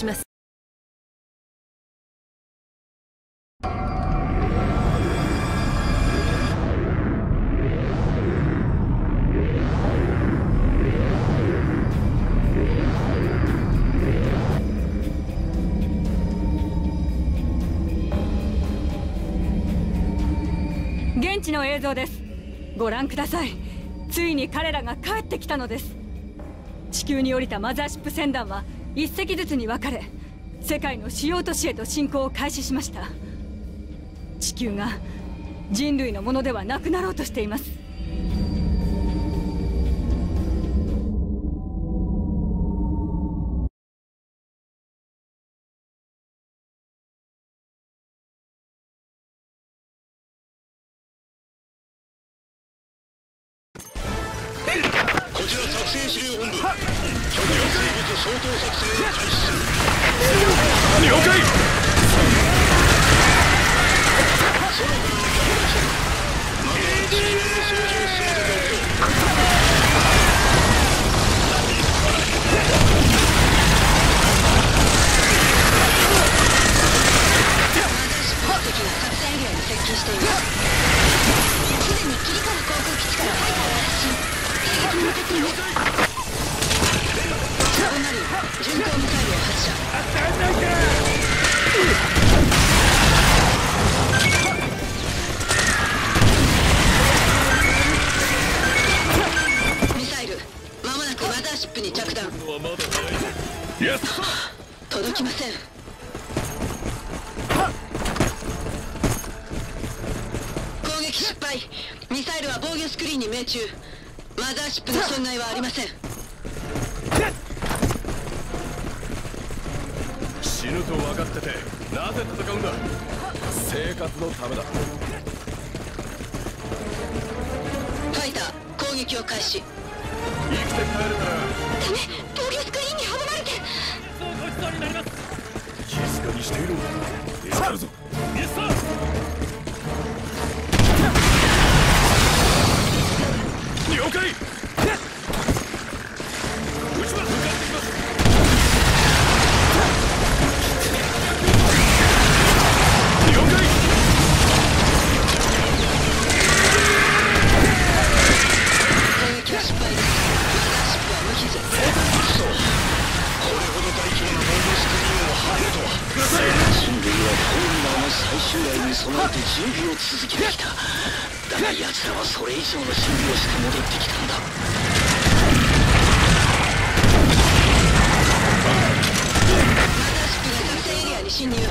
します。 現地の映像です。ご覧ください。ついに彼らが帰ってきたのです。地球に降りたマザーシップ船団は一隻ずつに分かれ、世界の主要都市へと進行を開始しました。地球が人類のものではなくなろうとしています。 こちら作戦司令本部、巨大生物掃討作戦を開始する。了解。その分に逆立ち、まずは地球の掃除を進めておくよ。敵が作戦エリアに接近しています。すでに切り替わる航空基地からファイターが発進。敵に向かっています。サブマリン巡航ミサイルを発射。ミサイルまもなくマザーシップに着弾。届きません。攻撃失敗。ミサイルは防御スクリーンに命中。マザーシップの損害はありません。 死ぬと分かっててなぜ戦うんだ。生活のためだ。 ファイター攻撃を開始。 生きて帰れたら。 ダメ、防御スクリーンに阻まれて。 そうごちそうになります。静かにしていろ。見つかるぞ。イエスサー。了解。 準備を続けてきた。だが奴らはそれ以上の準備をして戻ってきたんだ。マザーシップが作戦エリアに侵入。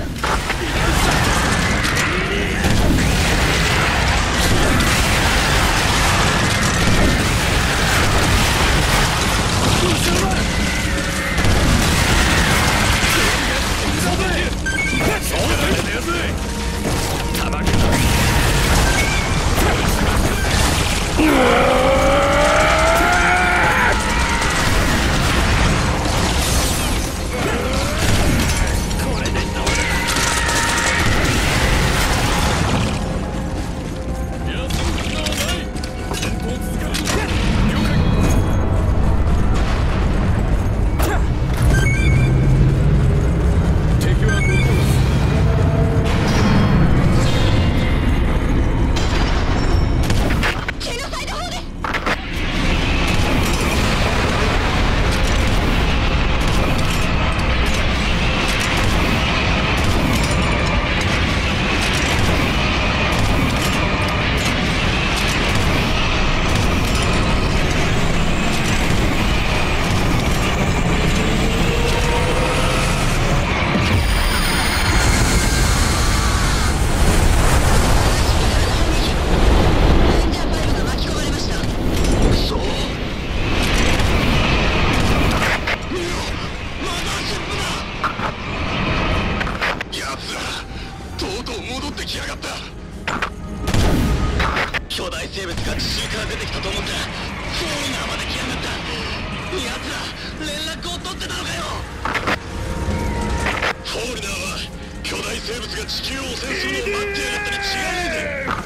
生物が地球を汚染するのを待ってやがったに違いねえぜ。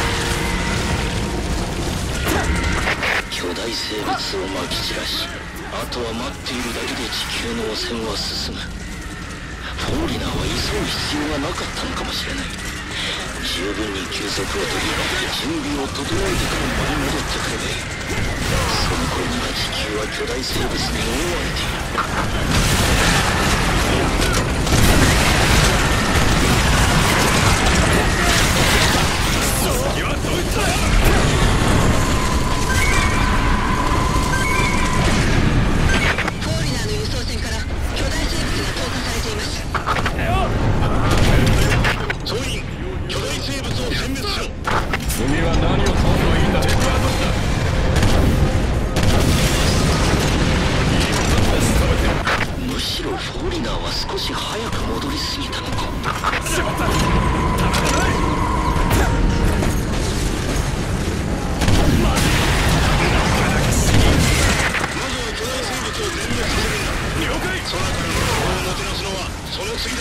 巨大生物をまき散らし、 あとは待っているだけで地球の汚染は進む。フォーリナーは急ぐ必要がなかったのかもしれない。十分に休息を取り準備を整えてから場に戻ってくればいい。その頃には地球は巨大生物に覆われている。 次はどいつだ。 フォーリナーの輸送船から巨大生物が投下されています。 総員、巨大生物を殲滅しろ。 次は何を通せばいいんだ。エクアドルだ。 むしろフォーリナーは少し早く戻りすぎたのか。 しまった。ダメだない。 まずは巨大生物を全滅させるんだ。 了解。 空からの情報をもてなすのはその次だ。